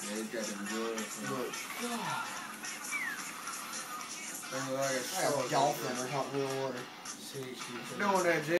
Yeah, it got them good. Look. Like I got dolphin or hot real water. see, Doing that, Jay.